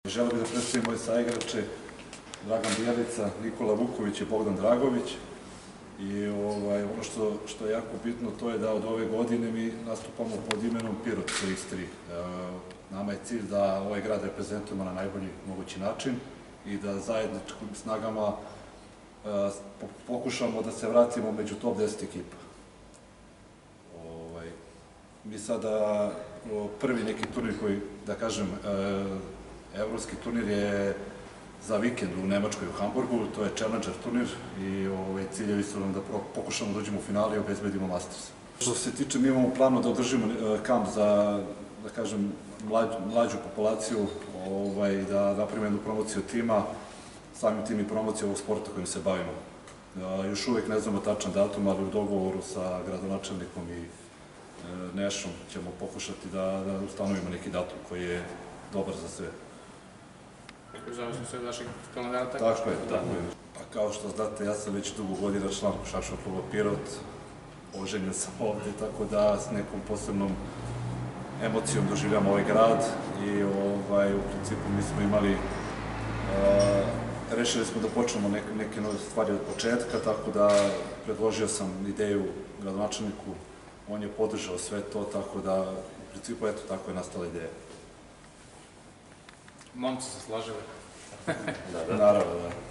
Želeo bih da predstavim moje saigrače, Dragan Bjelica, Nikola Vuković i Bogdan Dragović. I ono što je jako bitno, to je da od ove godine mi nastupamo pod imenom Pirot X3. Nama je cilj da ovaj grad reprezentujemo na najbolji mogući način i da zajedničkim snagama pokušamo da se vratimo među top 10 ekipa. Mi sada, prvi neki turnir koji, da kažem, evropski turnir je za vikend u Nemačkoj, u Hamburgu, to je Challenger turnir i ciljevi su nam da pokušamo da uđemo u finale i obezbedimo Masters. Što se tiče, mi imamo planu da održimo kamp za, da kažem, mlađu populaciju, da napravimo jednu promociju tima, samim tim i promociju ovog sporta kojim se bavimo. Još uvek ne znamo tačan datum, ali u dogovoru sa gradonačelnikom i Nešom ćemo pokušati da ustanovimo neki datum koji je dobar za sve. Zavisno se od vašeg kalendara, tako? Tako je, tako je. Pa kao što znate, ja sam već dugo godina član košarkaškog kluba Pirot, oženjen sam ovde, tako da s nekom posebnom emocijom doživljam ovaj grad i u principu mi smo imali, rešili smo da počnemo neke nove stvari od početka, tako da predložio sam ideju gradonačelniku, on je podržao sve to, tako da u principu eto tako je nastala ideja. Momci se slažili. Naravno, da.